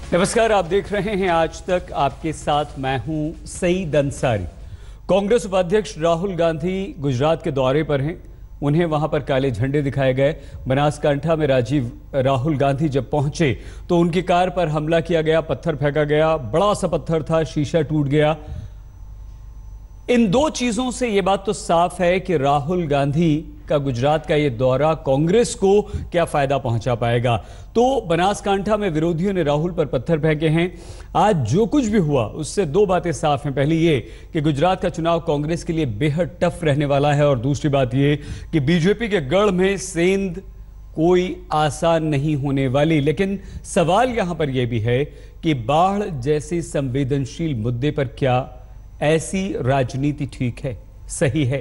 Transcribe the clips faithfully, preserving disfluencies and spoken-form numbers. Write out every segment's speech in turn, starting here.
नमस्कार, आप देख रहे हैं आज तक, आपके साथ मैं हूं सईद अंसारी। कांग्रेस उपाध्यक्ष राहुल गांधी गुजरात के दौरे पर हैं। उन्हें वहां पर काले झंडे दिखाए गए। बनासकांठा में राजीव राहुल गांधी जब पहुंचे तो उनकी कार पर हमला किया गया, पत्थर फेंका गया। बड़ा सा पत्थर था, शीशा टूट गया। इन दो चीजों से यह बात तो साफ है कि राहुल गांधी का गुजरात का यह दौरा कांग्रेस को क्या फायदा पहुंचा पाएगा। तो बनासकांठा में विरोधियों ने राहुल पर पत्थर फेंके हैं। आज जो कुछ भी हुआ उससे दो बातें साफ हैं। पहली ये कि गुजरात का चुनाव कांग्रेस के लिए बेहद टफ रहने वाला है, और दूसरी बात ये कि बीजेपी के गढ़ में सेंध कोई आसान नहीं होने वाली। लेकिन सवाल यहां पर यह भी है कि बाढ़ जैसे संवेदनशील मुद्दे पर क्या ऐसी राजनीति ठीक है, सही है?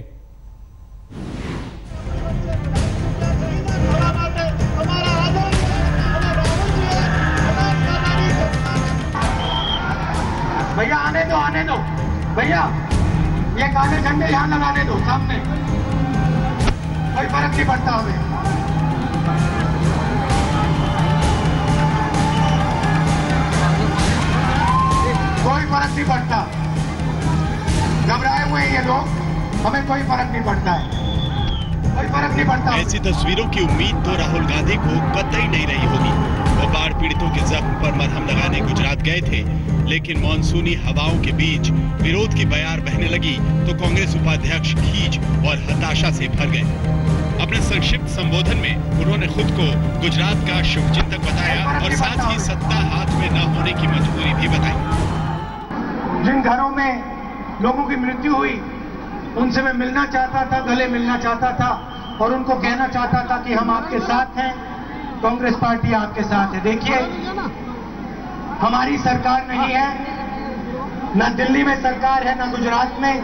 भैया आने दो, आने दो भैया, ये काले झंडे यहां लगाने दो सामने, कोई फर्क नहीं पड़ता हमें। कोई फर्क नहीं पड़ता, घबराए हुए हैं ये लोग, हमें कोई फर्क नहीं पड़ता है, कोई फर्क नहीं पड़ता। ऐसी तस्वीरों की उम्मीद तो राहुल गांधी को कतई नहीं रही होगी। वो बाढ़ पीड़ितों के जख्म पर मरहम लगाने गुजरात गए थे, लेकिन मानसूनी हवाओं के बीच विरोध की बयार बहने लगी तो कांग्रेस उपाध्यक्ष खीज और हताशा से भर गए। अपने संक्षिप्त संबोधन में उन्होंने खुद को गुजरात का शुभचिंतक बताया और साथ ही सत्ता हाथ में न होने की मजबूरी भी बताई। जिन घरों में लोगों की मृत्यु हुई उनसे मैं मिलना चाहता था, गले मिलना चाहता था और उनको कहना चाहता था कि हम आपके साथ हैं, कांग्रेस पार्टी आपके साथ है। देखिए, हमारी सरकार नहीं है, ना दिल्ली में सरकार है, ना गुजरात में,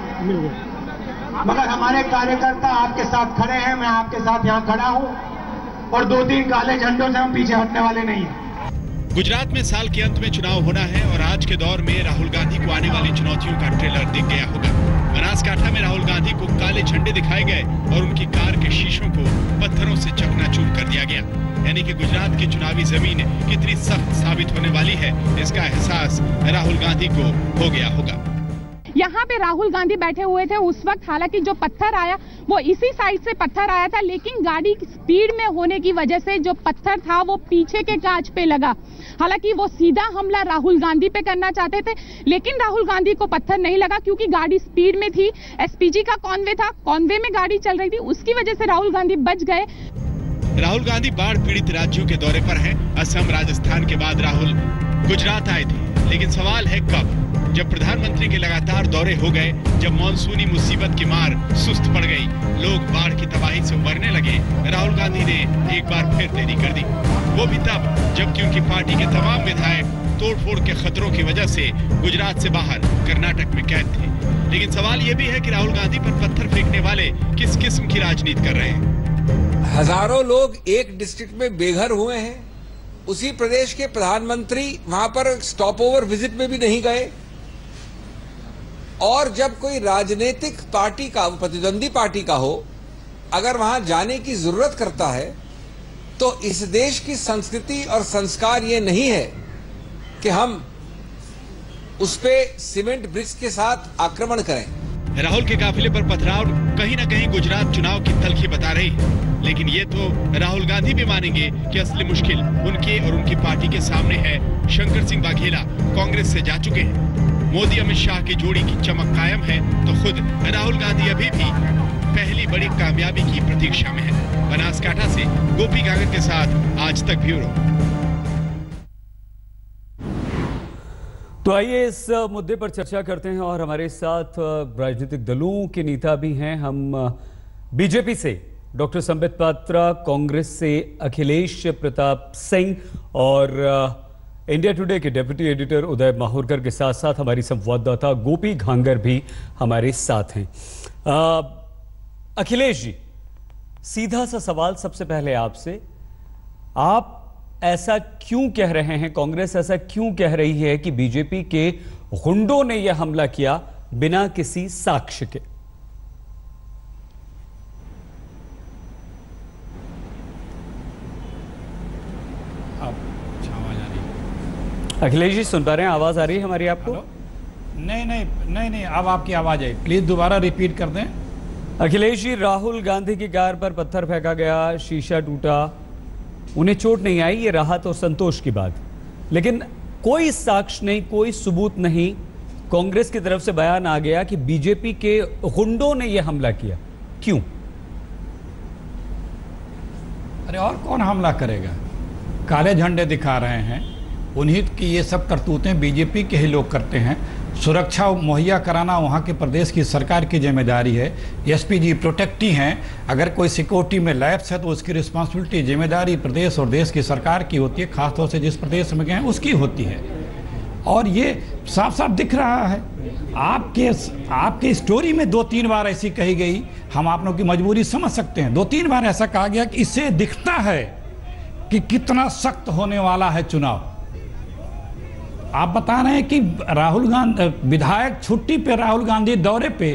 मगर हमारे कार्यकर्ता आपके साथ खड़े हैं। मैं आपके साथ यहां खड़ा हूं और दो तीन काले झंडों से हम पीछे हटने वाले नहीं हैं। गुजरात में साल के अंत में चुनाव होना है और आज के दौर में राहुल गांधी को आने वाली चुनौतियों का ट्रेलर दिख गया होगा। बनासकांठा में राहुल गांधी को काले झंडे दिखाए गए और उनकी कार के शीशों को पत्थरों से चकनाचूर कर दिया गया। यानी कि गुजरात की चुनावी जमीन कितनी सख्त साबित होने वाली है, इसका एहसास राहुल गांधी को हो गया होगा। यहाँ पे राहुल गांधी बैठे हुए थे उस वक्त, हालांकि जो पत्थर आया वो इसी साइड से पत्थर आया था, लेकिन गाड़ी स्पीड में होने की वजह से जो पत्थर था वो पीछे के कांच पे लगा। हालांकि वो सीधा हमला राहुल गांधी पे करना चाहते थे, लेकिन राहुल गांधी को पत्थर नहीं लगा क्योंकि गाड़ी स्पीड में थी। एसपीजी का कॉन्वे था, कॉन्वे में गाड़ी चल रही थी, उसकी वजह से राहुल गांधी बच गए। राहुल गांधी बाढ़ पीड़ित राज्यों के दौरे पर हैं। असम, राजस्थान के बाद राहुल गुजरात आए थे, लेकिन सवाल है कब? जब प्रधानमंत्री के लगातार दौरे हो गए, जब मॉनसूनी मुसीबत की मार सुस्त पड़ गई, लोग बाढ़ की तबाही से उबरने लगे, राहुल गांधी ने एक बार फिर देरी कर दी। वो भी तब जबकि उनकी पार्टी के तमाम विधायक तोड़फोड़ के खतरों की वजह से गुजरात से बाहर कर्नाटक में कैद थे। लेकिन सवाल ये भी है कि राहुल गांधी पर पत्थर फेंकने वाले किस किस्म की राजनीति कर रहे हैं। हजारों लोग एक डिस्ट्रिक्ट में बेघर हुए हैं। उसी प्रदेश के प्रधानमंत्री वहां पर स्टॉप ओवर विजिट में भी नहीं गए। और जब कोई राजनीतिक पार्टी का, प्रतिद्वंदी पार्टी का हो, अगर वहां जाने की जरूरत करता है तो इस देश की संस्कृति और संस्कार ये नहीं है कि हम उस पे सीमेंट ब्रिक्स के साथ आक्रमण करें। राहुल के काफिले पर पथराव कहीं ना कहीं गुजरात चुनाव की तलखी बता रही है, लेकिन ये तो राहुल गांधी भी मानेंगे कि असली मुश्किल उनके और उनकी पार्टी के सामने है। शंकर सिंह वाघेला कांग्रेस से जा चुके हैं। मोदी अमित शाह की जोड़ी की चमक कायम है, तो खुद राहुल गांधी अभी भी पहली बड़ी कामयाबी की प्रतीक्षा में है। बनासकांठा से गोपी गागर के साथ आज तक ब्यूरो। तो आइए इस मुद्दे पर चर्चा करते हैं और हमारे साथ राजनीतिक दलों के नेता भी हैं। हम बीजेपी से डॉक्टर संबित पात्रा, कांग्रेस से अखिलेश प्रताप सिंह और इंडिया टुडे के डेप्यूटी एडिटर उदय माहुरकर के साथ साथ हमारी संवाददाता गोपी घांगर भी हमारे साथ हैं। अखिलेश जी, सीधा सा सवाल सबसे पहले आपसे, आप ऐसा क्यों कह रहे हैं, कांग्रेस ऐसा क्यों कह रही है कि बीजेपी के गुंडों ने यह हमला किया बिना किसी साक्ष्य के? अखिलेश जी सुन पा रहे हैं? आवाज आ रही है हमारी आपको? नहीं नहीं नहीं नहीं अब आपकी आवाज आई, प्लीज दोबारा रिपीट कर दें। अखिलेश जी, राहुल गांधी की कार पर पत्थर फेंका गया, शीशा टूटा, उन्हें चोट नहीं आई, ये राहत और संतोष की बात, लेकिन कोई साक्ष्य नहीं, कोई सबूत नहीं। कांग्रेस की तरफ से बयान आ गया कि बीजेपी के गुंडों ने यह हमला किया। क्यों? अरे और कौन हमला करेगा? काले झंडे दिखा रहे हैं, उन्हीं की ये सब करतूतें बीजेपी के ही लोग करते हैं। सुरक्षा मुहैया कराना वहाँ के प्रदेश की सरकार की जिम्मेदारी है। एसपी जी प्रोटेक्टी हैं, अगर कोई सिक्योरिटी में लैप्स है तो उसकी रिस्पॉन्सिबिलिटी, जिम्मेदारी प्रदेश और देश की सरकार की होती है, खासतौर से जिस प्रदेश में गए हैं उसकी होती है। और ये साफ साफ दिख रहा है। आपके आपके स्टोरी में दो तीन बार ऐसी कही गई, हम आप लोगों की मजबूरी समझ सकते हैं। दो तीन बार ऐसा कहा गया कि इससे दिखता है कि कितना सख्त होने वाला है चुनाव। आप बता रहे हैं कि राहुल गांधी विधायक छुट्टी पे, राहुल गांधी दौरे पे,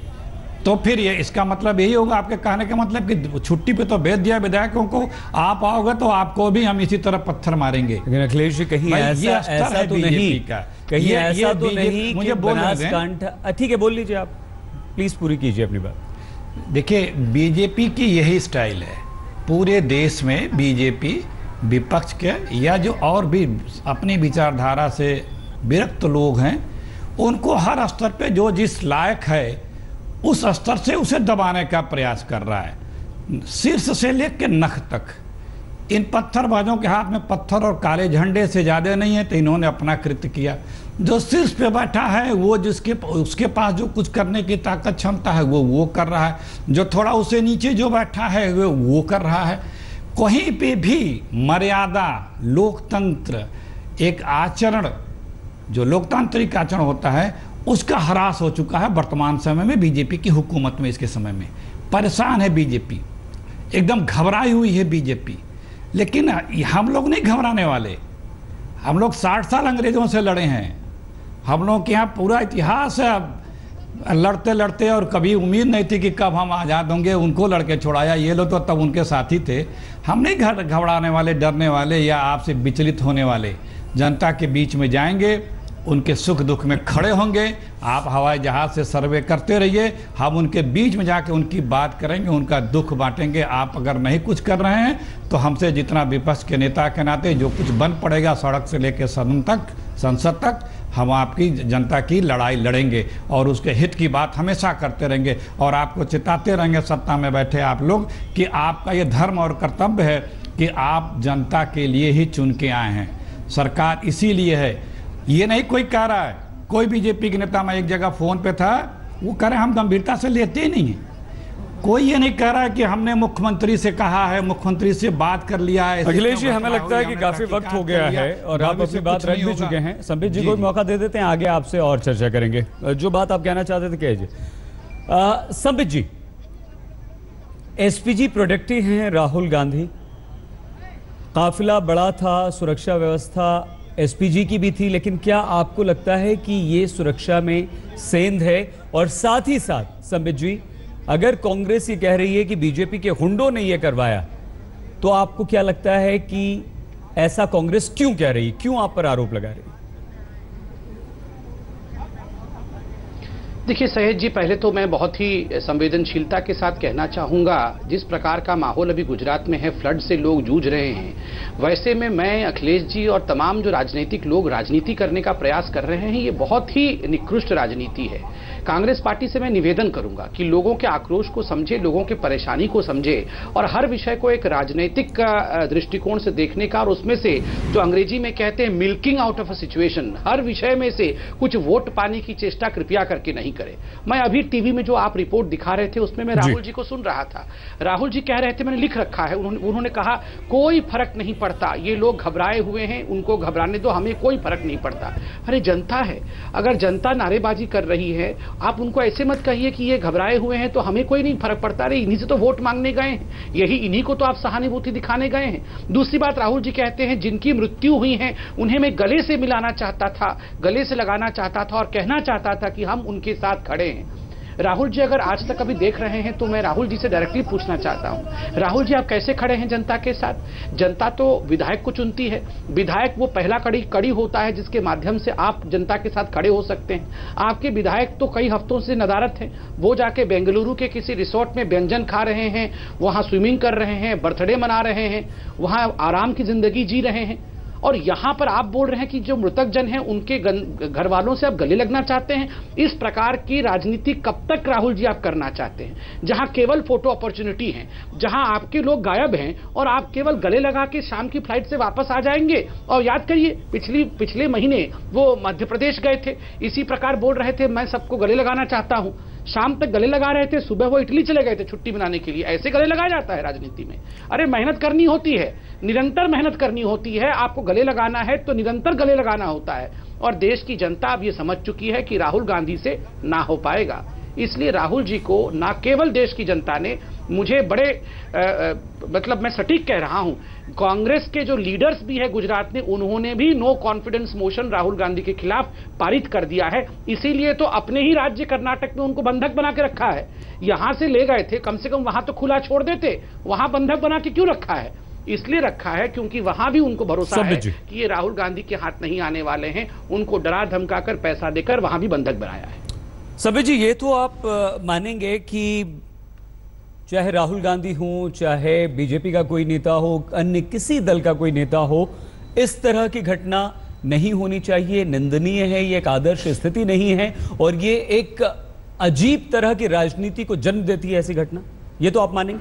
तो फिर ये इसका मतलब यही होगा आपके कहने का मतलब कि छुट्टी पे तो भेज दिया विधायकों को, आप आओगे तो आपको भी हम इसी तरह पत्थर मारेंगे। लेकिन अखिलेश जी कहीं ऐसा ऐसा तो नहीं, कहीं ऐसा तो नहीं मुझे बनासकांठ। ठीक है, बोल लीजिए आप, प्लीज पूरी कीजिए अपनी बात। देखिए, बीजेपी की यही स्टाइल है। पूरे देश में बीजेपी विपक्ष के या जो और भी अपनी विचारधारा से विरक्त लोग हैं, उनको हर स्तर पे जो जिस लायक है उस स्तर से उसे दबाने का प्रयास कर रहा है, शीर्ष से लेकर नख तक। इन पत्थरबाजों के हाथ में पत्थर और काले झंडे से ज़्यादा नहीं है, तो इन्होंने अपना कृत्य किया। जो शीर्ष पे बैठा है वो जिसके उसके पास जो कुछ करने की ताकत क्षमता है वो वो कर रहा है, जो थोड़ा उसे नीचे जो बैठा है वो वो कर रहा है। कहीं पे भी मर्यादा, लोकतंत्र, एक आचरण जो लोकतांत्रिक आचरण होता है उसका ह्रास हो चुका है वर्तमान समय में बीजेपी की हुकूमत में। इसके समय में परेशान है बीजेपी, एकदम घबराई हुई है बीजेपी। लेकिन हम लोग नहीं घबराने वाले। हम लोग साठ साल अंग्रेजों से लड़े हैं, हम लोग के यहाँ पूरा इतिहास है। लड़ते लड़ते और कभी उम्मीद नहीं थी कि कब हम आज़ाद होंगे, उनको लड़के छोड़ाया। ये लोग तो तब उनके साथी थे। हम नहीं घबराने वाले, डरने वाले या आपसे विचलित होने वाले। जनता के बीच में जाएंगे, उनके सुख दुख में खड़े होंगे। आप हवाई जहाज़ से सर्वे करते रहिए, हम उनके बीच में जाके उनकी बात करेंगे, उनका दुख बांटेंगे। आप अगर नहीं कुछ कर रहे हैं तो हमसे जितना विपक्ष के नेता के नाते जो कुछ बन पड़ेगा सड़क से लेकर सदन तक, संसद तक, हम आपकी जनता की लड़ाई लड़ेंगे और उसके हित की बात हमेशा करते रहेंगे। और आपको चिताते रहेंगे सत्ता में बैठे आप लोग कि आपका ये धर्म और कर्तव्य है कि आप जनता के लिए ही चुन के आए हैं। सरकार इसीलिए है, ये नहीं कोई कह रहा है। कोई बीजेपी के नेता, मैं एक जगह फ़ोन पे था, वो कह रहे हम गंभीरता से लेते ही नहीं हैं। कोई ये नहीं कह रहा है कि हमने मुख्यमंत्री से कहा है, मुख्यमंत्री से बात कर लिया है। अखिलेश जी, हमें लगता है कि काफी वक्त हो गया है और आप अपनी बात रख भी चुके हैं। संबित जी को भी मौका दे देते हैं, आगे आपसे और चर्चा करेंगे। जो बात आप कहना चाहते थे कहिए। संबित जी, एसपीजी प्रोटेक्टी हैं राहुल गांधी, काफिला बड़ा था, सुरक्षा व्यवस्था एसपीजी की भी थी, लेकिन क्या आपको लगता है कि ये सुरक्षा में सेंध है? और साथ ही साथ संबित जी, अगर कांग्रेस ये कह रही है कि बीजेपी के हुंडों ने ये करवाया, तो आपको क्या लगता है कि ऐसा कांग्रेस क्यों कह रही है, क्यों आप पर आरोप लगा रही है? देखिए सहेज जी, पहले तो मैं बहुत ही संवेदनशीलता के साथ कहना चाहूंगा, जिस प्रकार का माहौल अभी गुजरात में है, फ्लड से लोग जूझ रहे हैं, वैसे में मैं अखिलेश जी और तमाम जो राजनीतिक लोग राजनीति करने का प्रयास कर रहे हैं, ये बहुत ही निकृष्ट राजनीति है। कांग्रेस पार्टी से मैं निवेदन करूंगा कि लोगों के आक्रोश को समझे, लोगों की परेशानी को समझे और हर विषय को एक राजनीतिक दृष्टिकोण से देखने का, और उसमें से जो अंग्रेजी में कहते हैं milking out of a situation, हर विषय में से कुछ वोट पाने की चेष्टा कृपया करके नहीं करे। मैं अभी टीवी में जो आप रिपोर्ट दिखा रहे थे उसमें मैं राहुल जी को सुन रहा था। राहुल जी कह रहे थे, मैंने लिख रखा है, उन्होंने, उन्होंने कहा कोई फर्क नहीं पड़ता, ये लोग घबराए हुए हैं, उनको घबराने दो, हमें कोई फर्क नहीं पड़ता। अरे जनता है, अगर जनता नारेबाजी कर रही है, आप उनको ऐसे मत कहिए कि ये घबराए हुए हैं तो हमें कोई नहीं फर्क पड़ता। अरे इन्हीं से तो वोट मांगने गए हैं, यही इन्हीं को तो आप सहानुभूति दिखाने गए हैं। दूसरी बात, राहुल जी कहते हैं जिनकी मृत्यु हुई है उन्हें मैं गले से मिलाना चाहता था, गले से लगाना चाहता था और कहना चाहता था कि हम उनके साथ खड़े हैं। राहुल जी अगर आज तक अभी देख रहे हैं तो मैं राहुल जी से डायरेक्टली पूछना चाहता हूं, राहुल जी आप कैसे खड़े हैं जनता के साथ? जनता तो विधायक को चुनती है, विधायक वो पहला कड़ी कड़ी होता है जिसके माध्यम से आप जनता के साथ खड़े हो सकते हैं। आपके विधायक तो कई हफ्तों से नदारत हैं, वो जाके बेंगलुरु के किसी रिसोर्ट में व्यंजन खा रहे हैं, वहां स्विमिंग कर रहे हैं, बर्थडे मना रहे हैं, वहां आराम की जिंदगी जी रहे हैं, और यहां पर आप बोल रहे हैं कि जो मृतक जन हैं उनके घर वालों से आप गले लगना चाहते हैं। इस प्रकार की राजनीति कब तक राहुल जी आप करना चाहते हैं, जहां केवल फोटो अपॉर्चुनिटी है, जहां आपके लोग गायब हैं और आप केवल गले लगा के शाम की फ्लाइट से वापस आ जाएंगे? और याद करिए पिछली पिछले महीने वो मध्य प्रदेश गए थे, इसी प्रकार बोल रहे थे मैं सबको गले लगाना चाहता हूं, शाम तक गले लगा रहे थे, सुबह वो इटली चले गए थे छुट्टी मनाने के लिए। ऐसे गले लगाया जाता है राजनीति में? अरे मेहनत करनी होती है, निरंतर मेहनत करनी होती है, आपको गले लगाना है तो निरंतर गले लगाना होता है, और देश की जनता अब ये समझ चुकी है कि राहुल गांधी से ना हो पाएगा। इसलिए राहुल जी को ना केवल देश की जनता ने, मुझे बड़े आ, आ, मतलब मैं सटीक कह रहा हूं, कांग्रेस के जो लीडर्स भी है गुजरात में, उन्होंने भी no confidence motion Rahul Gandhi के खिलाफ पारित कर दिया है। इसीलिए तो अपने ही राज्य कर्नाटक में उनको बंधक बना के रखा है। यहां से ले गए थे, कम से कम वहां तो खुला छोड़ देते, वहां बंधक बना के क्यों रखा है? इसलिए रखा है क्योंकि वहां भी उनको भरोसा है कि ये राहुल गांधी के हाथ नहीं आने वाले हैं, उनको डरा धमका कर पैसा देकर वहां भी बंधक बनाया है। सभी जी, ये तो आप मानेंगे कि चाहे राहुल गांधी हो, चाहे बीजेपी का कोई नेता हो, अन्य किसी दल का कोई नेता हो, इस तरह की घटना नहीं होनी चाहिए, निंदनीय है, ये एक आदर्श स्थिति नहीं है, और ये एक अजीब तरह की राजनीति को जन्म देती है ऐसी घटना, ये तो आप मानेंगे?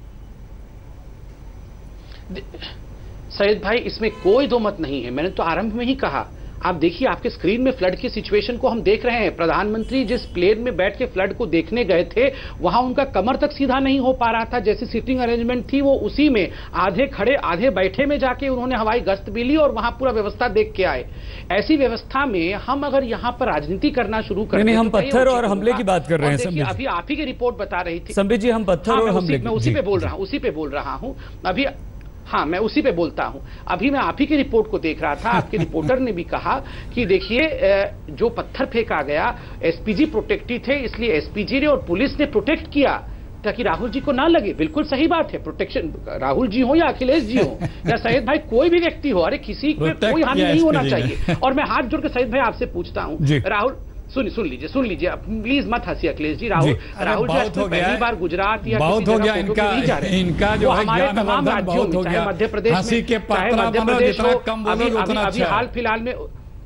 सैयद भाई, इसमें कोई दो मत नहीं है। मैंने तो आरंभ में ही कहा, आप देखिए आपके स्क्रीन में फ्लड की सिचुएशन को हम देख रहे हैं। प्रधानमंत्री जिस प्लेन में बैठ के फ्लड को देखने गए थे, वहां उनका कमर तक सीधा नहीं हो पा रहा था, जैसी सीटिंग अरेंजमेंट थी वो उसी में आधे खड़े आधे बैठे में जाके उन्होंने हवाई गश्त भी ली और वहां पूरा व्यवस्था देख के आए। ऐसी व्यवस्था में हम अगर यहां पर राजनीति करना शुरू करें, नहीं, हम पत्थर और हमले की बात कर रहे हैं। अभी आप ही की रिपोर्ट बता रही थी संबित जी, हम पत्थर और हमले, मैं उसी पे बोल रहा हूँ उसी पे बोल रहा हूँ अभी हाँ मैं उसी पे बोलता हूं। अभी मैं आप ही की रिपोर्ट को देख रहा था, आपके रिपोर्टर ने भी कहा कि देखिए जो पत्थर फेंका गया, एसपीजी प्रोटेक्टिव थे, इसलिए एसपीजी ने और पुलिस ने प्रोटेक्ट किया ताकि राहुल जी को ना लगे। बिल्कुल सही बात है, प्रोटेक्शन, राहुल जी हो या अखिलेश जी हो या सैयद भाई कोई भी व्यक्ति हो, अरे किसी को कोई हानि नहीं होना चाहिए। और मैं हाथ जोड़ के सैयद भाई आपसे पूछता हूँ, राहुल सुन सुन लीजिए सुन लीजिए प्लीज मत हंसिए अखिलेश जी। राहुल राहुल जी पहली बार गुजरात या बहुत हो गया इनका इनका जो हमारे तमाम राज्यों में, चाहे मध्य प्रदेश में, चाहे मध्य प्रदेश हो, अभी अभी हाल फिलहाल में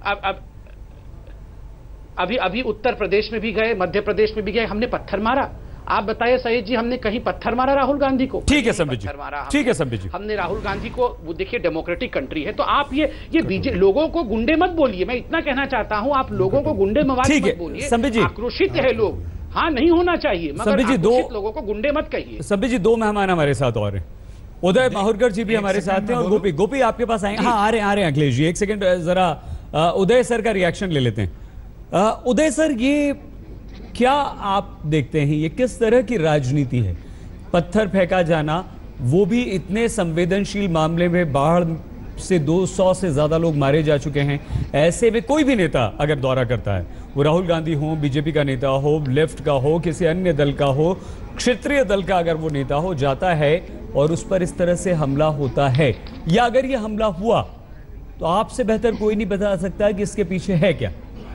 अभी अभी उत्तर प्रदेश में भी गए, मध्य प्रदेश में भी गए, हमने पत्थर मारा। आप बताइए सैयद जी, हमने कहीं पत्थर मारा राहुल गांधी को? ठीक है संबित जी, ठीक है संबित जी, हमने राहुल गांधी को, वो देखिए डेमोक्रेटिक कंट्री है, तो आप ये ये बीजे लोगों को गुंडे मत बोलिए। मैं इतना कहना चाहता हूं, आप लोगों को गुंडे मवाली मत बोलिए। संबित जी, आक्रोशित है लोग, हाँ नहीं होना चाहिए, मगर आक्रोशित लोगों को गुंडे मत कहिए। संबित जी, दो मेहमान हमारे साथ और हैं, उदय माहुरकर जी भी हमारे साथ हैं और गोपी गोपी आपके पास आएंगे। हाँ आ रहे हैं आ रहे हैं अखिलेश जी, एक सेकंड जरा उदय सर का रिएक्शन ले लेते हैं। उदय सर, ये क्या आप देखते हैं, ये किस तरह की राजनीति है? पत्थर फेंका जाना, वो भी इतने संवेदनशील मामले में, बाढ़ से दो सौ से ज्यादा लोग मारे जा चुके हैं, ऐसे में कोई भी नेता अगर दौरा करता है, वो राहुल गांधी हो, बीजेपी का नेता हो, लेफ्ट का हो, किसी अन्य दल का हो, क्षेत्रीय दल का अगर वो नेता हो, जाता है और उस पर इस तरह से हमला होता है, या अगर ये हमला हुआ तो आपसे बेहतर कोई नहीं बता सकता कि इसके पीछे है क्या?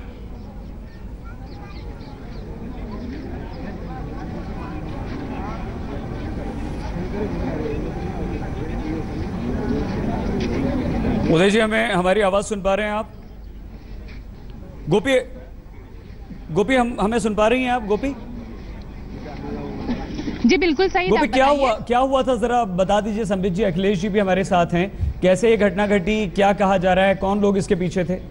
उदय जी, हमें हमारी आवाज सुन पा रहे हैं आप? गोपी गोपी हम हमें सुन पा रही हैं आप? गोपी जी बिल्कुल सही। गोपी, क्या हुआ क्या हुआ था, जरा बता दीजिए। संबित जी, अखिलेश जी भी हमारे साथ हैं, कैसे ये घटना घटी, क्या कहा जा रहा है, कौन लोग इसके पीछे थे?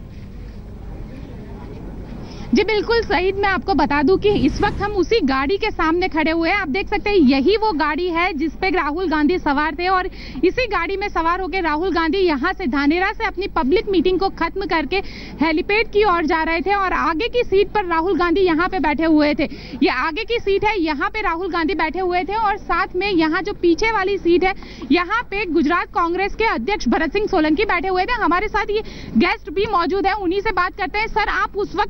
जी बिल्कुल सईद, मैं आपको बता दूं कि इस वक्त हम उसी गाड़ी के सामने खड़े हुए हैं। आप देख सकते हैं यही वो गाड़ी है जिस पे राहुल गांधी सवार थे, और इसी गाड़ी में सवार होकर राहुल गांधी यहां से धानेरा से अपनी पब्लिक मीटिंग को खत्म करके हेलीपैड की ओर जा रहे थे, और आगे की सीट पर राहुल गांधी यहां पे बैठे हुए थे। ये आगे की सीट है, यहाँ पे राहुल गांधी बैठे हुए थे, और साथ में यहाँ जो पीछे वाली सीट है, यहाँ पे गुजरात कांग्रेस के अध्यक्ष भरत सिंह सोलंकी बैठे हुए थे। हमारे साथ ये गेस्ट भी मौजूद है, उन्हीं से बात करते हैं। सर, आप उस वक्त राहुल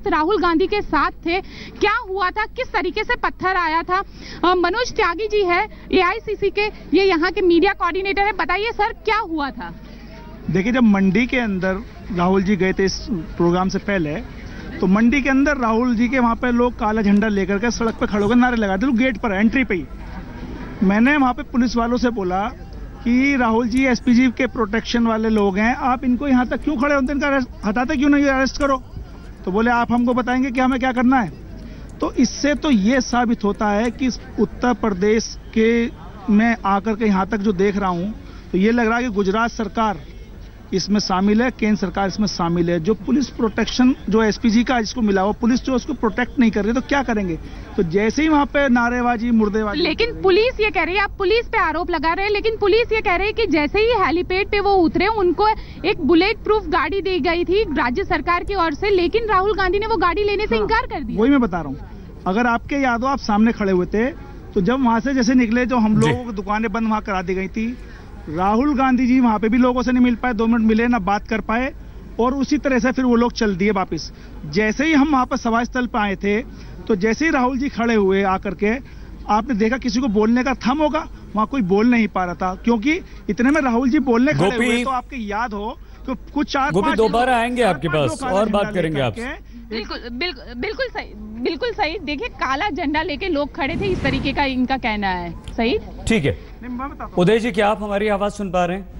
गांधी के साथ थे, क्या हुआ था, किस तरीके से पत्थर आया था? अ, मनोज त्यागी जी है ए आई सी सी के, ये यहाँ के मीडिया कोऑर्डिनेटर है, बताइए सर क्या हुआ था? देखिए, जब मंडी के अंदर राहुल जी गए थे इस प्रोग्राम से पहले, तो मंडी के अंदर राहुल जी के वहाँ पे लोग काला झंडा लेकर के सड़क पे खड़े होकर नारे लगाते थे, गेट पर एंट्री पे ही। मैंने वहाँ पे पुलिस वालों से बोला कि Rahul ji S P G के प्रोटेक्शन वाले लोग हैं, आप इनको यहाँ तक क्यों खड़े होते हैं, इनका हटाते क्यों नहीं, अरेस्ट करो। तो बोले आप हमको बताएंगे कि हमें क्या करना है। तो इससे तो ये साबित होता है कि उत्तर प्रदेश के में आकर के यहाँ तक जो देख रहा हूँ, तो ये लग रहा है कि गुजरात सरकार इसमें शामिल है, केंद्र सरकार इसमें शामिल है। जो पुलिस प्रोटेक्शन जो एस पी जी का जिसको मिला, वो पुलिस जो उसको प्रोटेक्ट नहीं कर रही, तो क्या करेंगे? तो जैसे ही वहाँ पे नारेबाजी, मुर्देबाजी। लेकिन पुलिस ये कह रही है, आप पुलिस पे आरोप लगा रहे हैं, लेकिन पुलिस ये कह रही है कि जैसे ही हेलीपैड पे वो उतरे, उनको एक बुलेट प्रूफ गाड़ी दी गई थी राज्य सरकार की ओर से, लेकिन राहुल गांधी ने वो गाड़ी लेने से इनकार कर दिया। वही मैं बता रहा हूँ, अगर आपके याद हो, आप सामने खड़े हुए थे, तो जब वहां से जैसे निकले, जो हम लोगों की दुकानें बंद वहां करा दी गई थी, राहुल गांधी जी वहां पे भी लोगों से नहीं मिल पाए, दो मिनट मिले ना, बात कर पाए, और उसी तरह से फिर वो लोग चल दिए वापस। जैसे ही हम वहां पर सभा स्थल पे आए थे, तो जैसे ही राहुल जी खड़े हुए आकर के, आपने देखा किसी को बोलने का थम होगा, वहां कोई बोल नहीं पा रहा था, क्योंकि इतने में राहुल जी बोलने खड़े हुए। तो आपके याद हो तो कुछ चार गोपी दोबारा आएंगे आपके पास और बात करेंगे आपसे। बिल्कुल बिल्कुल बिल्कुल सही, बिल्कुल सही। देखिए, काला झंडा लेके लोग खड़े थे, इस तरीके का इनका कहना है। सही, ठीक है। उदय जी, क्या आप हमारी आवाज सुन पा रहे हैं?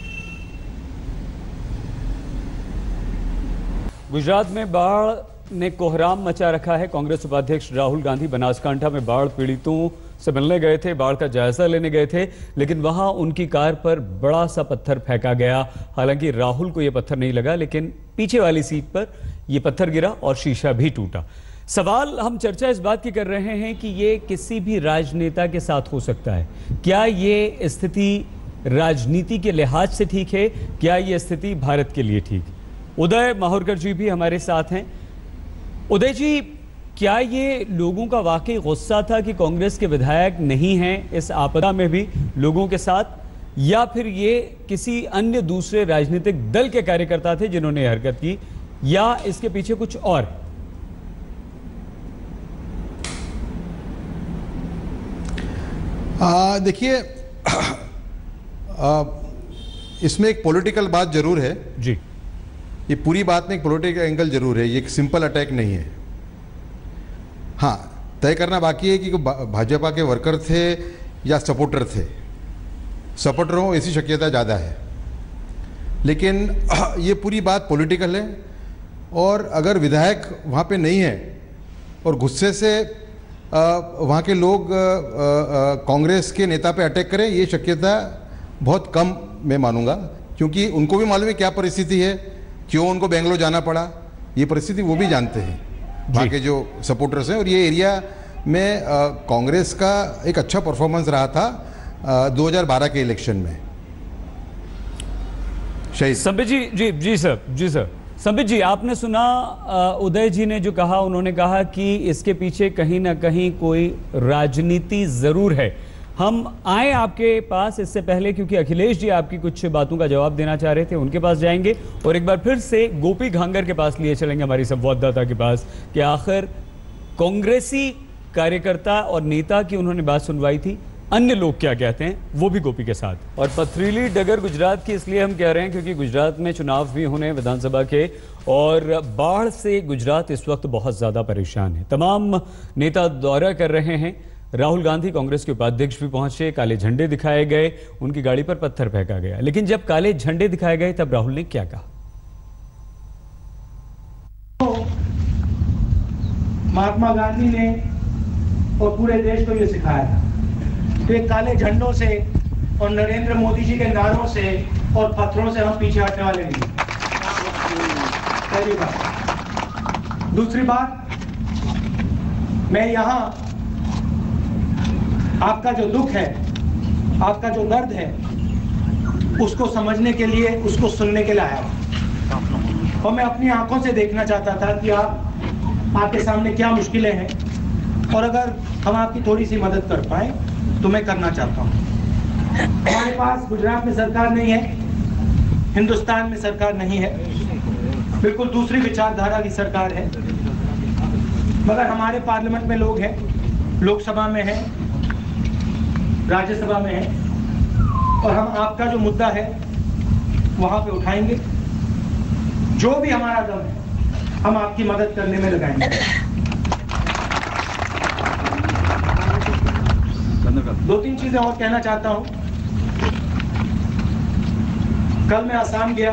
गुजरात में बाढ़ ने कोहराम मचा रखा है। कांग्रेस उपाध्यक्ष राहुल गांधी बनासकांठा में बाढ़ पीड़ितों से मिलने गए थे, बाढ़ का जायजा लेने गए थे, लेकिन वहां उनकी कार पर बड़ा सा पत्थर फेंका गया। हालांकि राहुल को यह पत्थर नहीं लगा, लेकिन पीछे वाली सीट पर यह पत्थर गिरा और शीशा भी टूटा। सवाल हम चर्चा इस बात की कर रहे हैं कि ये किसी भी राजनेता के साथ हो सकता है। क्या ये स्थिति राजनीति के लिहाज से ठीक है? क्या ये स्थिति भारत के लिए ठीक? उदय माहुरकर जी भी हमारे साथ हैं। उदय जी, क्या ये लोगों का वाकई गुस्सा था कि कांग्रेस के विधायक नहीं हैं इस आपदा में भी लोगों के साथ, या फिर ये किसी अन्य दूसरे राजनीतिक दल के कार्यकर्ता थे जिन्होंने हरकत की, या इसके पीछे कुछ और? देखिए, इसमें एक पॉलिटिकल बात जरूर है जी। ये पूरी बात में एक पॉलिटिकल एंगल जरूर है, ये एक सिंपल अटैक नहीं है। हाँ, तय करना बाकी है कि भाजपा के वर्कर थे या सपोर्टर थे। सपोर्टरों को ऐसी शक्यता ज़्यादा है, लेकिन ये पूरी बात पॉलिटिकल है। और अगर विधायक वहाँ पे नहीं है और गुस्से से वहाँ के लोग कांग्रेस के नेता पे अटैक करें, ये शक्यता बहुत कम मैं मानूंगा, क्योंकि उनको भी मालूम है क्या परिस्थिति है, क्यों उनको बेंगलोर जाना पड़ा, ये परिस्थिति वो भी जानते हैं, वहाँ के जो सपोर्टर्स हैं। और ये एरिया में कांग्रेस का एक अच्छा परफॉर्मेंस रहा था आ, दो हज़ार बारह के इलेक्शन में। शहीद संबित जी जी जी सर जी सर संबित जी, आपने सुना उदय जी ने जो कहा, उन्होंने कहा कि इसके पीछे कहीं ना कहीं कोई राजनीति जरूर है। हम आए आपके पास इससे पहले, क्योंकि अखिलेश जी आपकी कुछ बातों का जवाब देना चाह रहे थे, उनके पास जाएंगे और एक बार फिर से गोपी घांगर के पास लिए चलेंगे, हमारी संवाददाता के पास, कि आखिर कांग्रेसी कार्यकर्ता और नेता की उन्होंने बात सुनवाई थी, अन्य लोग क्या कहते हैं, वो भी गोपी के साथ। और पथरीली डगर गुजरात की इसलिए हम कह रहे हैं क्योंकि गुजरात में चुनाव भी होने विधानसभा के, और बाढ़ से गुजरात इस वक्त बहुत ज्यादा परेशान है। तमाम नेता दौरा कर रहे हैं। राहुल गांधी कांग्रेस के उपाध्यक्ष भी पहुंचे, काले झंडे दिखाए गए, उनकी गाड़ी पर पत्थर फेंका गया। लेकिन जब काले झंडे दिखाए गए तब राहुल ने क्या कहा? महात्मा गांधी ने और पूरे देश को ये सिखाया तो ये काले झंडों से और नरेंद्र मोदी जी के नारों से और पत्थरों से हम पीछे हटने वाले नहीं। पहली बात। दूसरी बात, मैं यहाँ आपका जो दुख है, आपका जो दर्द है, उसको समझने के लिए, उसको सुनने के लिए आया हूं। और मैं अपनी आंखों से देखना चाहता था कि आप आपके सामने क्या मुश्किलें हैं, और अगर हम आपकी थोड़ी सी मदद कर पाए तो मैं करना चाहता हूं। हमारे पास गुजरात में सरकार नहीं है, हिंदुस्तान में सरकार नहीं है, बिल्कुल दूसरी विचारधारा की सरकार है। मगर हमारे पार्लियामेंट में लोग हैं, लोकसभा में हैं, राज्यसभा में हैं, और हम आपका जो मुद्दा है वहां पे उठाएंगे। जो भी हमारा दम है हम आपकी मदद करने में लगाएंगे। दो तीन चीजें और कहना चाहता हूं। कल मैं असम गया,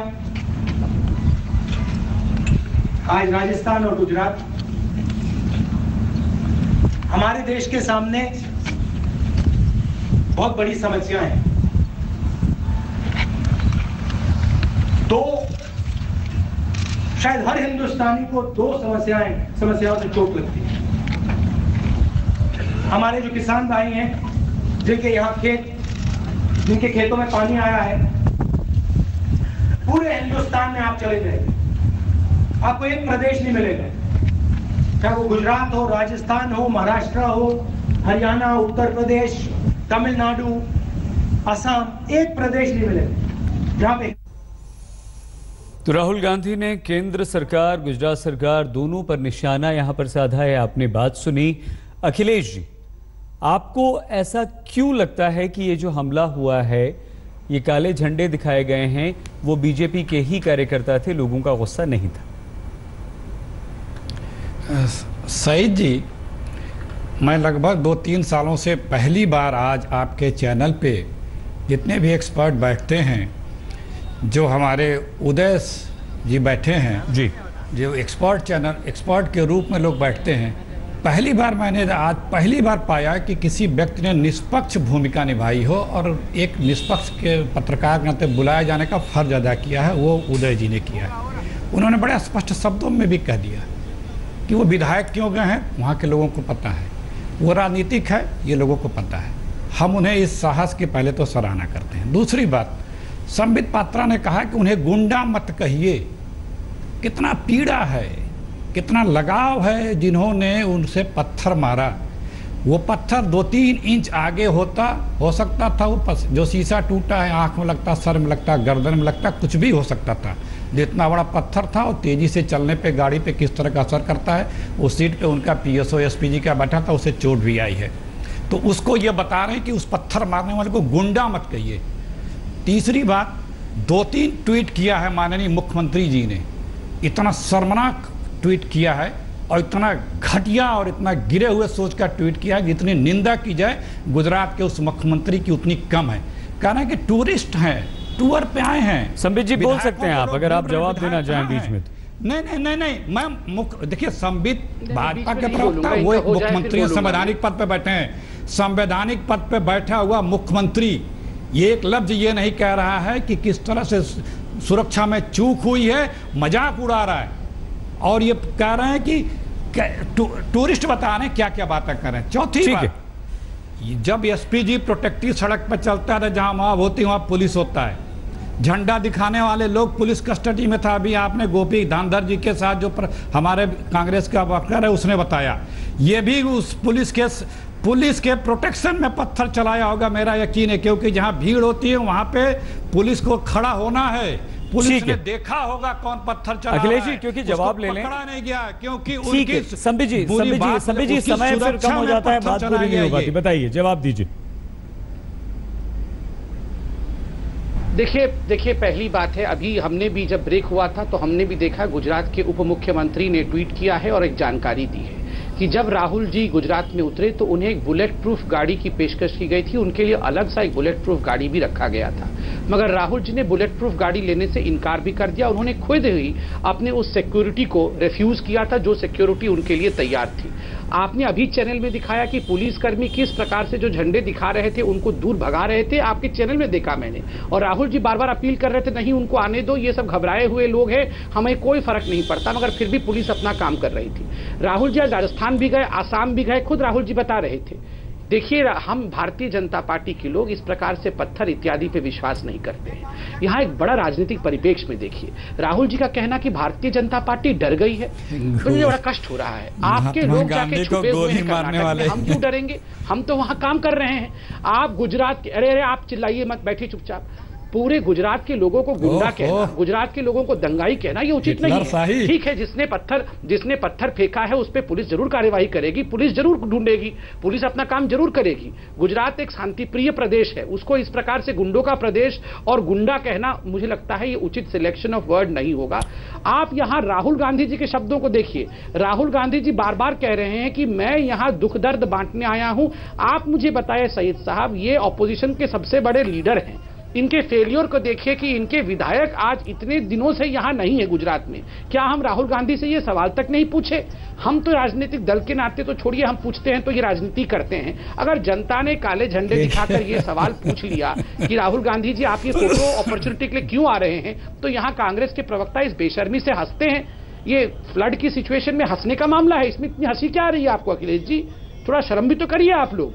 आज राजस्थान और गुजरात। हमारे देश के सामने बहुत बड़ी समस्याएं हैं। दो, शायद हर हिंदुस्तानी को दो समस्याएं समस्याओं से चोट लगती है। हमारे जो किसान भाई हैं, जिनके यहाँ खेत जिनके खेतों में पानी आया है, पूरे हिंदुस्तान में आप चले जाएंगे, आपको एक प्रदेश नहीं मिलेगा, चाहे वो गुजरात हो, राजस्थान हो, महाराष्ट्र हो, हरियाणा, उत्तर प्रदेश, तमिलनाडु, असम, एक प्रदेश नहीं मिलेगा जहां पे। तो राहुल गांधी ने केंद्र सरकार, गुजरात सरकार दोनों पर निशाना यहां पर साधा है। आपने बात सुनी। अखिलेश जी, आपको ऐसा क्यों लगता है कि ये जो हमला हुआ है, ये काले झंडे दिखाए गए हैं, वो बीजेपी के ही कार्यकर्ता थे, लोगों का गुस्सा नहीं था? सईद जी, मैं लगभग दो तीन सालों से पहली बार आज आपके चैनल पे जितने भी एक्सपर्ट बैठते हैं, जो हमारे उदय जी बैठे हैं जी, जो एक्सपर्ट चैनल एक्सपर्ट के रूप में लोग बैठते हैं, पहली बार मैंने आज पहली बार पाया कि किसी व्यक्ति ने निष्पक्ष भूमिका निभाई हो और एक निष्पक्ष के पत्रकार के नाते बुलाए जाने का फर्ज अदा किया है, वो उदय जी ने किया है। उन्होंने बड़े स्पष्ट शब्दों में भी कह दिया कि वो विधायक क्यों गए हैं, वहाँ के लोगों को पता है, वो राजनीतिक है, ये लोगों को पता है। हम उन्हें इस साहस की पहले तो सराहना करते हैं। दूसरी बात, संबित पात्रा ने कहा कि उन्हें गुंडा मत कहिए। कितना पीड़ा है, कितना लगाव है जिन्होंने उनसे पत्थर मारा। वो पत्थर दो तीन इंच आगे होता हो सकता था, वो जो शीशा टूटा है आंख में लगता, सर में लगता, गर्दन में लगता, कुछ भी हो सकता था। जितना बड़ा पत्थर था, वो तेजी से चलने पे गाड़ी पे किस तरह का असर करता है। उस सीट पे उनका पीएसओ एसपीजी का बैठा था, उसे चोट भी आई है। तो उसको ये बता रहे हैं कि उस पत्थर मारने वाले को गुंडा मत कहिए। तीसरी बात, दो तीन ट्वीट किया है माननीय मुख्यमंत्री जी ने, इतना शर्मनाक ट्वीट किया है और इतना घटिया और इतना गिरे हुए सोच का ट्वीट किया है, जितनी निंदा की जाए गुजरात के उस मुख्यमंत्री की उतनी कम है। कहना है कि टूरिस्ट हैं, टूर पे आए हैं। संबित जी बोल सकते हैं आप, अगर आप जवाब देना चाहें बीच में। नहीं नहीं नहीं नहीं मैं मुख्य देखिए, संबित भाजपा के प्रवक्ता, वो एक मुख्यमंत्री संवैधानिक पद पे बैठे हैं, संवैधानिक पद पे बैठा हुआ मुख्यमंत्री ये एक लफ्ज ये नहीं कह रहा है कि किस तरह से सुरक्षा में चूक हुई है, मजाक उड़ा रहा है और ये कह रहे हैं कि टू, टूरिस्ट बता रहे हैं क्या क्या बातें कर रहे हैं। चौथी बात, जब एसपीजी प्रोटेक्टिव सड़क पर चलता है, जहां वहां होती वहां पुलिस होता है, झंडा दिखाने वाले लोग पुलिस कस्टडी में था। अभी आपने गोपी धानधर जी के साथ जो पर, हमारे कांग्रेस का वर्कर है उसने बताया, ये भी उस पुलिस के पुलिस के प्रोटेक्शन में पत्थर चलाया होगा, मेरा यकीन है, क्योंकि जहां भीड़ होती है वहां पे पुलिस को खड़ा होना है। पुलिस ने देखा होगा कौन पत्थर चला। अखिलेश जी, क्योंकि जवाब ले लें, पकड़ा नहीं गया क्योंकि उनकी संबित जी संबित जी संबित जी समय फिर कम हो जाता है, बात पूरी नहीं हो पाती। बताइए, जवाब दीजिए। देखिए देखिए पहली बात है, अभी हमने भी जब ब्रेक हुआ था तो हमने भी देखा गुजरात के उप मुख्यमंत्री ने ट्वीट किया है और एक जानकारी दी है कि जब राहुल जी गुजरात में उतरे तो उन्हें एक बुलेट प्रूफ गाड़ी की पेशकश की गई थी, उनके लिए अलग सा एक बुलेट प्रूफ गाड़ी भी रखा गया था, मगर राहुल जी ने बुलेट प्रूफ गाड़ी लेने से इनकार भी कर दिया। उन्होंने खुद ही अपने उस सिक्योरिटी को रिफ्यूज किया था जो सिक्योरिटी उनके लिए तैयार थी। आपने अभी चैनल में दिखाया कि पुलिसकर्मी किस प्रकार से जो झंडे दिखा रहे थे उनको दूर भगा रहे थे, आपके चैनल में देखा मैंने, और राहुल जी बार बार अपील कर रहे थे नहीं उनको आने दो, ये सब घबराए हुए लोग हैं, हमें कोई फर्क नहीं पड़ता, मगर फिर भी पुलिस अपना काम कर रही थी। राहुल जी आज राजस्थान भी गए, आसाम भी गए, खुद राहुल जी बता रहे थे। देखिए, हम भारतीय जनता पार्टी के लोग इस प्रकार से पत्थर इत्यादि पे विश्वास नहीं करते हैं। यहाँ एक बड़ा राजनीतिक परिप्रेक्ष्य में देखिए, राहुल जी का कहना कि भारतीय जनता पार्टी डर गई है, तो मुझे बड़ा कष्ट हो रहा है। आपके लोग जाके छुपे हुए हैं कर्नाटक में, हम क्यों डरेंगे? हम तो वहां काम कर रहे हैं। आप गुजरात के, अरे अरे आप चिल्लाइए मत, बैठिए चुपचाप। पूरे गुजरात के लोगों को गुंडा कहना, गुजरात के लोगों को दंगाई कहना, ये उचित नहीं है। ठीक है, जिसने पत्थर जिसने पत्थर फेंका है उस पर पुलिस जरूर कार्यवाही करेगी, पुलिस जरूर ढूंढेगी, पुलिस अपना काम जरूर करेगी। गुजरात एक शांतिप्रिय प्रदेश है, उसको इस प्रकार से गुंडों का प्रदेश और गुंडा कहना मुझे लगता है ये उचित सिलेक्शन ऑफ वर्ड नहीं होगा। आप यहां राहुल गांधी जी के शब्दों को देखिए। राहुल गांधी जी बार बार कह रहे हैं कि मैं यहां दुख दर्द बांटने आया हूं। आप मुझे बताएं सईद साहब, ये ऑपोजिशन के सबसे बड़े लीडर हैं, इनके फेलियर को देखिए कि इनके विधायक आज इतने दिनों से यहां नहीं है गुजरात में। क्या हम राहुल गांधी से ये सवाल तक नहीं पूछे? हम तो राजनीतिक दल के नाते तो छोड़िए, हम पूछते हैं तो ये राजनीति करते हैं। अगर जनता ने काले झंडे दिखाकर ये सवाल पूछ लिया कि राहुल गांधी जी आप ये फोटो अपॉर्चुनिटी के लिए क्यों आ रहे हैं, तो यहाँ कांग्रेस के प्रवक्ता इस बेशर्मी से हंसते हैं। ये फ्लड की सिचुएशन में हंसने का मामला है, इसमें इतनी हंसी क्या आ रही है आपको अखिलेश जी? थोड़ा शर्म भी तो करिए आप लोग।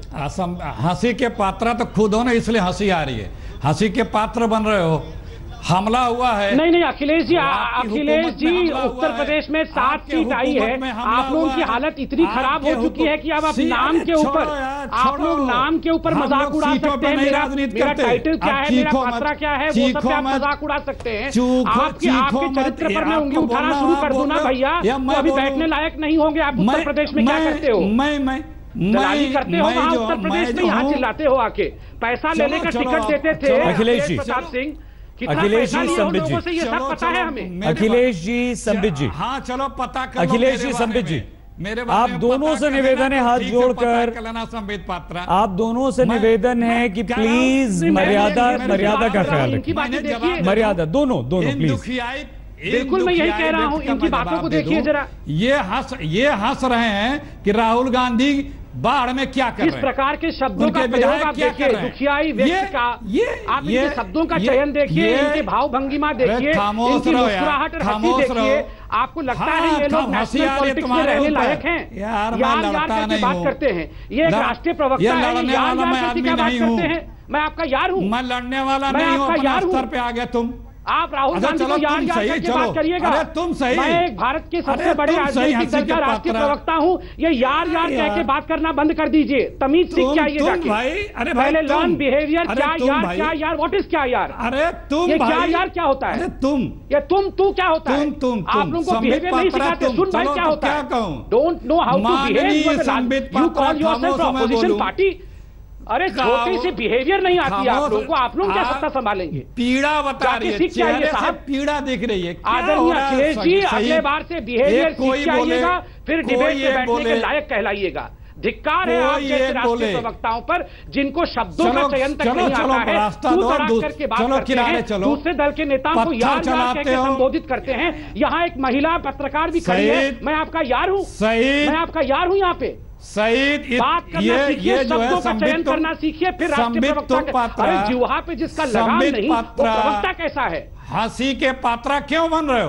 हंसी के पात्र तो खुद हो ना, इसलिए हंसी आ रही है, हंसी के पात्र बन रहे हो। हमला हुआ है। नहीं नहीं अखिलेश जी, अखिलेश जी उत्तर प्रदेश में सात सीट आई है, आप लोगों की हालत इतनी खराब हो चुकी है कि अब आप नाम के ऊपर आप लोग नाम के ऊपर मजाक उड़ा सकते हैं। मेरा मेरा टाइटल क्या है, मेरा पात्रा क्या है, वो सब आप मजाक उड़ा सकते हैं। आपके आपके चरित्र पर मैं उंगली उठाना शुरू कर दूं ना भैया, तो अभी बैठने लायक नहीं होंगे। आप उत्तर प्रदेश में क्या करते हो? मैं मैं दलाली करते हो वहां उत्तर प्रदेश में, यहाँ चिल्लाते हो आके, पैसा लेने का टिकट देते थे अखिलेश जी, प्रताप सिंह। अखिलेश जी संबित जी, ये सब पता है हमें। अखिलेश जी संबित जी, हाँ चलो पता कर। अखिलेश जी संबित जी, मेरे आप दोनों से निवेदन है, हाथ जोड़कर संबित पात्रा, आप दोनों से निवेदन है कि प्लीज मर्यादा मर्यादा का ख्याल रखिए, मर्यादा दोनों दोनों प्लीज। बिल्कुल मैं यही कह रहा हूं, इनकी बातों को देखिए जरा। ये हंस ये हंस रहे हैं कि राहुल गांधी बाढ़ में क्या कर रहे हैं। इस प्रकार के शब्दों का प्रयोग आप देखिए, दुखियाई व्यक्ति का, आप इनके शब्दों का चयन देखिए, इनके भाव भंगिमा देखिए, इनकी मुस्कुराहट और हंसी देखिए। आपको लगता है ये लोग नेशनल पॉलिटिक्स में रहने लायक हैं? यार यार करके बात करते हैं, ये एक राष्ट्रीय प्रवक्ता है, यार यार करके क्या बात करते हैं? मैं आपका यार हूँ, मैं लड़ने वाला नहीं हूँ, अपने स्तर पे आ गया तुम। आप राहुल गांधी को यार यार करके बात करिएगा। अरे तुम सही, मैं एक भारत के सबसे बड़े राजनीतिक दल का राष्ट्रीय प्रवक्ता हूँ, ये यार यार कह के बात करना बंद कर दीजिए, तमीज सीख जाइए जाके। अरे पहले लर्न बिहेवियर, क्या यार क्या यार, व्हाट इज क्या यार? अरे तुम ये क्या यार क्या होता है? तुम ये तुम तू क्या होता है? तुम आप लोगों को बिहेवियर नहीं सिखाते। सुन भाई क्या होता है, don't know how to behave, you call yourself opposition party. अरे छोटी सी बिहेवियर नहीं आती आप लोगों को, आप लोग क्या सत्ता संभालेंगे? पीड़ा बता रही है, चेहरे साहब पीड़ा दिख रही है। आदरणीय अखिलेश जी, अगले बार से बिहेवियर सीख आइएगा, फिर डिबेट में बैठने के लायक कहलाइएगा। धिक्कार है आप जैसे राष्ट्रीय प्रवक्ताओं पर, जिनको शब्दों का चयन तक नहीं आता है, तू तड़ाक करके बात करते हैं, दूसरे दल के नेताओं को यार यार कहकर संबोधित करते हैं। यहाँ एक महिला पत्रकार भी खड़ी है, मैं आपका यार हूँ, मैं आपका यार हूँ यहाँ पे। सईद, बात करना सीखिए, शब्दों का चयन करना सीखिए, फिर राष्ट्रीय प्रवक्ता। अरे जुहा पे जिसका लगाम नहीं, वो प्रवक्ता कैसा है? हंसी के पात्रा क्यों बन रहे हो?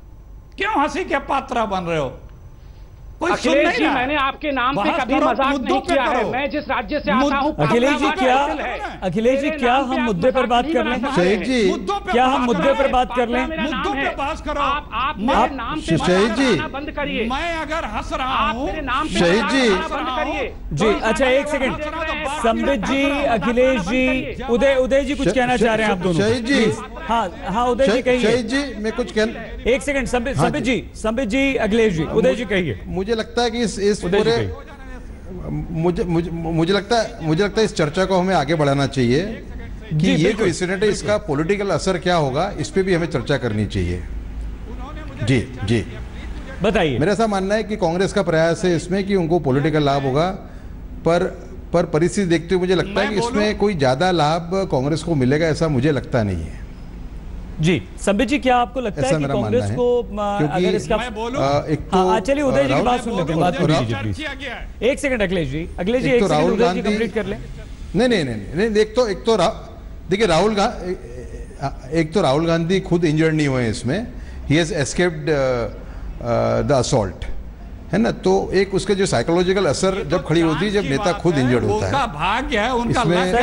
क्यों हंसी के पात्रा बन रहे हो? अखिलेश जी, मैंने आपके नाम पे कभी मजाक नहीं किया है। मैं जिस राज्य से आता हूँ, अखिलेश जी क्या अखिलेश जी क्या हम मुद्दे पर बात कर लें? शहीद जी, क्या हम मुद्दे पर बात कर लें? मुद्दों पे बात करो। आप आप मेरे नाम पे शहीद जी बंद करिए। मैं अगर हंस रहा हूँ, मेरे नाम पे शहीद जी बंद करिए जी। अच्छा एक सेकंड, संबित जी, अखिलेश जी, उदय उदय जी कुछ कहना चाह रहे हैं आप दोनों? शहीद जी, हाँ हाँ उदय जी कहिए। शहीद जी मैं कुछ कह, एक सेकंड, संबित संबित जी, संबित जी, अखिलेश जी, उदय जी कहिए। मुझे लगता है कि इस इस पूरे मुझे मुझे मुझे लगता है मुझे लगता है इस चर्चा को हमें आगे बढ़ाना चाहिए कि ये जो इंसिडेंट है इसका पॉलिटिकल असर क्या होगा, इस पे भी हमें चर्चा करनी चाहिए। जी जी बताइए। मेरा ऐसा मानना है कि कांग्रेस का प्रयास है इसमें कि उनको पॉलिटिकल लाभ होगा, पर पर परिस्थिति देखते हुए मुझे लगता है कि इसमें कोई ज्यादा लाभ कांग्रेस को मिलेगा, ऐसा मुझे लगता नहीं है। जी संबित जी, क्या आपको लगता है कि कांग्रेस को अगर इसका एक तो चलिए उदय जी की बात सुन लेते हैं, बात कर लीजिए प्लीज। एक सेकंड अखिलेश जी, अखिलेश जी एक सेकंड उदय जी कंप्लीट कर लें। नहीं नहीं नहीं नहीं एक तो एक तो देखिए राहुल गांधी एक तो राहुल गांधी खुद इंजर्ड नहीं हुए इसमें, he has escaped the assault, है ना। तो एक उसके जो साइकोलॉजिकल असर जब खड़ी होती है, जब नेता खुद इंजर्ड होता है, उनका भाग्य है, उनका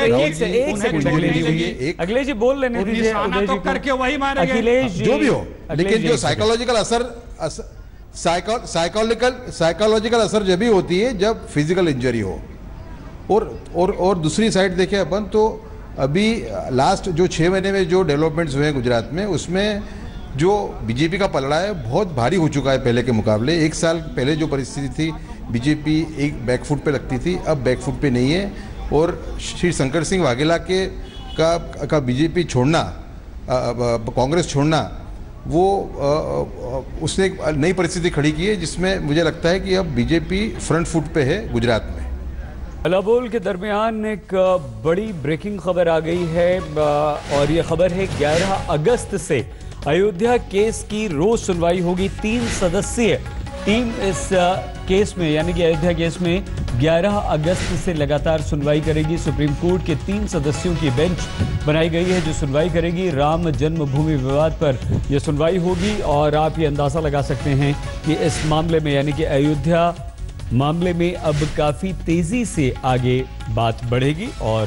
अखिलेश जी बोल लेने दीजिए, उदय जी करके वही मारेंगे, अखिलेश जी जो भी हो, लेकिन जो साइकोलॉजिकल असर साइकोलॉजिकल साइकोलॉजिकल असर जब भी होती है जब फिजिकल इंजरी हो। और और और दूसरी साइड देखें अपन तो अभी लास्ट जो छः महीने में जो डेवलपमेंट्स हुए हैं गुजरात में, उसमें जो बीजेपी का पलड़ा है बहुत भारी हो चुका है पहले के मुकाबले। एक साल पहले जो परिस्थिति थी, बीजेपी एक बैकफुट पे लगती थी, अब बैकफुट पे नहीं है। और श्री शंकर सिंह वाघेला के का का बीजेपी छोड़ना, कांग्रेस छोड़ना, वो आ, उसने एक नई परिस्थिति खड़ी की है, जिसमें मुझे लगता है कि अब बीजेपी फ्रंट फुट पे है गुजरात में। अलाबोल के दरमियान एक बड़ी ब्रेकिंग खबर आ गई है और ये खबर है ग्यारह अगस्त से अयोध्या केस की रोज सुनवाई होगी। तीन सदस्यीय टीम इस केस में, यानी कि अयोध्या केस में ग्यारह अगस्त से लगातार सुनवाई करेगी। सुप्रीम कोर्ट के तीन सदस्यों की बेंच बनाई गई है जो सुनवाई करेगी। राम जन्मभूमि विवाद पर यह सुनवाई होगी और आप ये अंदाजा लगा सकते हैं कि इस मामले में, यानी कि अयोध्या मामले में अब काफी तेजी से आगे बात बढ़ेगी। और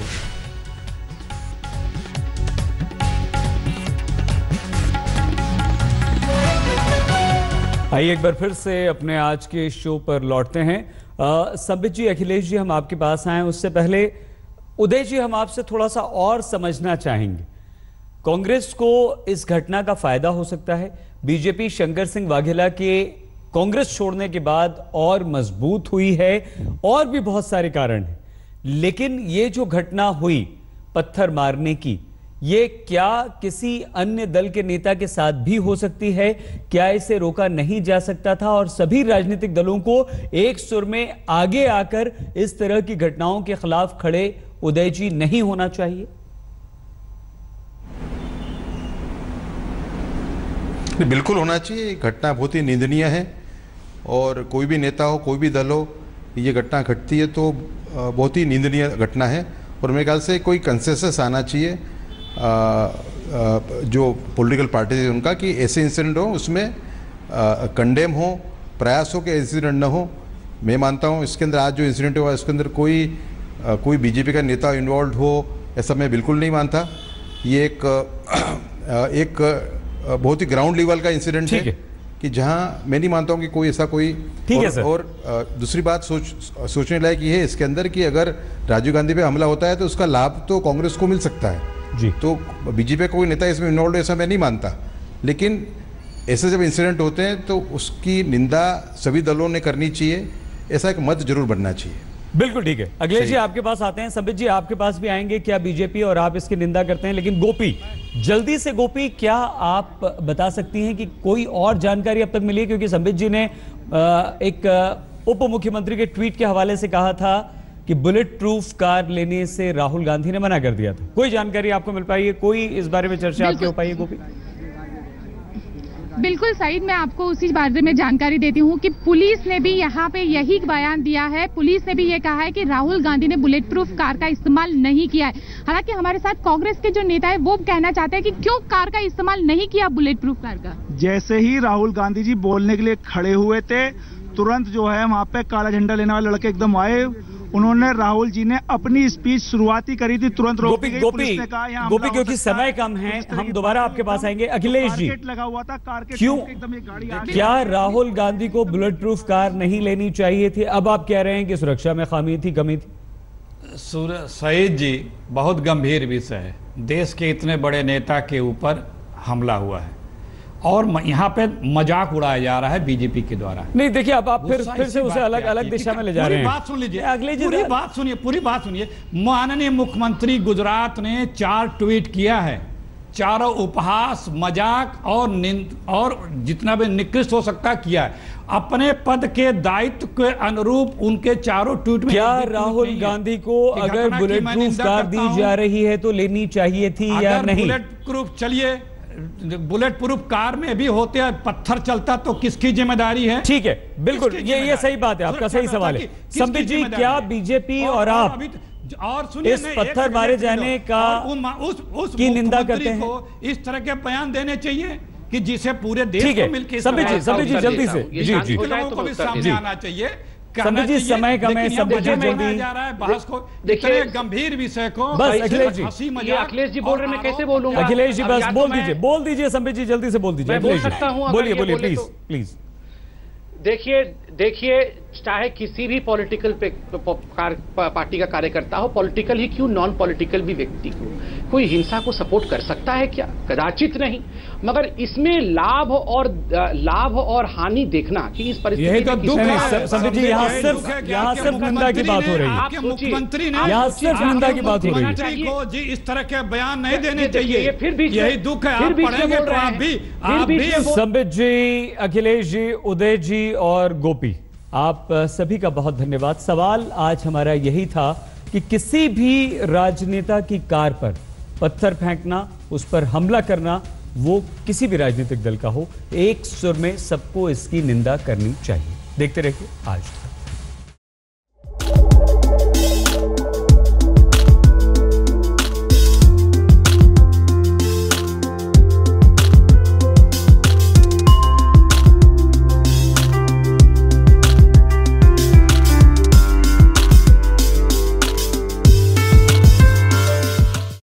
आइए एक बार फिर से अपने आज के शो पर लौटते हैं। संबित जी, अखिलेश जी, हम आपके पास आए उससे पहले उदय जी, हम आपसे थोड़ा सा और समझना चाहेंगे। कांग्रेस को इस घटना का फायदा हो सकता है। बीजेपी शंकर सिंह वाघेला के कांग्रेस छोड़ने के बाद और मजबूत हुई है और भी बहुत सारे कारण हैं, लेकिन ये जो घटना हुई पत्थर मारने की, ये क्या किसी अन्य दल के नेता के साथ भी हो सकती है? क्या इसे रोका नहीं जा सकता था? और सभी राजनीतिक दलों को एक सुर में आगे आकर इस तरह की घटनाओं के खिलाफ खड़े उदय जी नहीं होना चाहिए? बिल्कुल होना चाहिए। घटना बहुत ही निंदनीय है और कोई भी नेता हो, कोई भी दल हो, ये घटना घटती है तो बहुत ही निंदनीय घटना है। और मेरे ख्याल से कोई कंसेंसस आना चाहिए आ, आ, जो पॉलिटिकल पार्टी है उनका, कि ऐसे इंसिडेंट हो उसमें कंडेम हो, प्रयास हो कि इंसिडेंट न हो। मैं मानता हूँ इसके अंदर आज जो इंसिडेंट हुआ इसके अंदर कोई आ, कोई बीजेपी का नेता इन्वॉल्व हो, ऐसा मैं बिल्कुल नहीं मानता। ये एक आ, एक आ, बहुत ही ग्राउंड लेवल का इंसिडेंट है, है कि जहाँ मैं नहीं मानता हूँ कि कोई ऐसा कोई ठीक है और, सर। और आ, दूसरी बात सोच सोचने लायक ये है इसके अंदर कि अगर राजीव गांधी पे हमला होता है तो उसका लाभ तो कांग्रेस को मिल सकता है जी। तो बीजेपी का कोई नेता इसमें इन्वॉल्व है ऐसा मैं नहीं मानता। लेकिन ऐसे जब इंसिडेंट होते हैं तो उसकी निंदा सभी दलों ने करनी चाहिए, ऐसा एक मत जरूर बनना चाहिए। बिल्कुल ठीक है। अखिलेश जी आपके पास आते हैं, संबित जी आपके पास भी आएंगे। क्या बीजेपी और आप इसकी निंदा करते हैं? लेकिन गोपी, जल्दी से गोपी, क्या आप बता सकती हैं कि कोई और जानकारी अब तक मिली है? क्योंकि संबित जी ने एक उप मुख्यमंत्री के ट्वीट के हवाले से कहा था कि बुलेट प्रूफ कार लेने से राहुल गांधी ने मना कर दिया था। कोई जानकारी आपको मिल पाई है? कोई इस बारे में चर्चा आपकी हो पाई है गोपी? बिल्कुल सईद, मैं आपको उसी बारे में जानकारी देती हूँ कि पुलिस ने भी यहाँ पे यही बयान दिया है। पुलिस ने भी ये कहा है कि राहुल गांधी ने बुलेट प्रूफ कार का इस्तेमाल नहीं किया है। हालांकि हमारे साथ कांग्रेस के जो नेता है वो कहना चाहते हैं कि क्यों कार का इस्तेमाल नहीं किया, बुलेट प्रूफ कार का। जैसे ही राहुल गांधी जी बोलने के लिए खड़े हुए थे, तुरंत जो है वहां पे काला झंडा लेने वाले लड़के एकदम आए। उन्होंने, राहुल जी ने अपनी स्पीच शुरुआती करी थी, तुरंत रोक दी गई। पुलिस ने कहा यहाँ गोपी, क्योंकि समय कम है, हम दोबारा आपके पास आएंगे। अखिलेश जी, लगा हुआ था कार के, क्यों एकदम ये गाड़ी आ गई। क्या राहुल गांधी को बुलेट प्रूफ कार नहीं लेनी चाहिए थी? अब आप कह रहे हैं कि सुरक्षा में खामी थी, कमी थी। सईद जी, बहुत गंभीर विषय है। देश के इतने बड़े नेता के ऊपर हमला हुआ है और यहाँ पे मजाक उड़ाया जा रहा है बीजेपी के द्वारा। नहीं देखिए, अब आप फिर फिर से उसे अलग अलग दिशा में ले जा रहे हैं। बात सुन लीजिए, अगले पूरी बात सुनिए, पूरी बात सुनिए। माननीय मुख्यमंत्री गुजरात ने चार ट्वीट किया है, चारों उपहास, मजाक और निंद और जितना भी निकृष्ट हो सकता किया है। अपने पद के दायित्व के अनुरूप उनके चारों ट्वीट में क्या राहुल गांधी को अगर बुलेट प्रूफ कार दी जा रही है तो लेनी चाहिए थी या नहीं? बुलेट प्रूफ, चलिए बुलेट प्रूफ कार में भी होते हैं, पत्थर चलता तो किसकी जिम्मेदारी है? ठीक है, बिल्कुल, ये ये सही बात है, आपका सही सवाल है। संबित जी, क्या बीजेपी और आप और सुनिए, इस पत्थर मारे जाने का उस उस की निंदा करते हैं? इस तरह के बयान देने चाहिए कि जिसे पूरे देश को मिलकर, संबित जी, संबित जी जल्दी से, जी जी, लोगों को भी सामने आना चाहिए। संबित जी, समय कम है, संबित जी जल्दी जा रहा है बहस को। देखिए, गंभीर विषय को बस अखिलेश जी, हंसी मजाक, अखिलेश जी बोल रहे, मैं कैसे बोलूंगा? अखिलेश जी बस बोल दीजिए, बोल दीजिए संबित जी, जल्दी से बोल दीजिए। मैं बोल सकता हूं, बोलिए बोलिए प्लीज प्लीज। देखिए देखिए, चाहे किसी भी पॉलिटिकल पार्टी का कार्यकर्ता हो, पॉलिटिकल ही क्यों, नॉन पॉलिटिकल भी व्यक्ति को कोई हिंसा को सपोर्ट कर सकता है क्या? कदाचित नहीं। मगर इसमें लाभ और लाभ और हानि देखना कि इस परिस्थिति तो दुख है। संबित जी, यहाँ सिर्फ यहाँ सिर्फ निंदा की बात हो रही है। मुख्यमंत्री ने यहाँ सिर्फ निंदा की बात हो रही है को जी इस तरह के बयान नहीं देने चाहिए। फिर भी यही दुख है। आप पढ़ेंगे तो आप भी आप भी संबित जी, अखिलेश जी, उदय जी और गोपी, आप सभी का बहुत धन्यवाद। सवाल आज हमारा यही था कि किसी भी राजनेता की कार पर पत्थर फेंकना, उस पर हमला करना, वो किसी भी राजनीतिक दल का हो, एक सुर में सबको इसकी निंदा करनी चाहिए। देखते रहिए आज तक।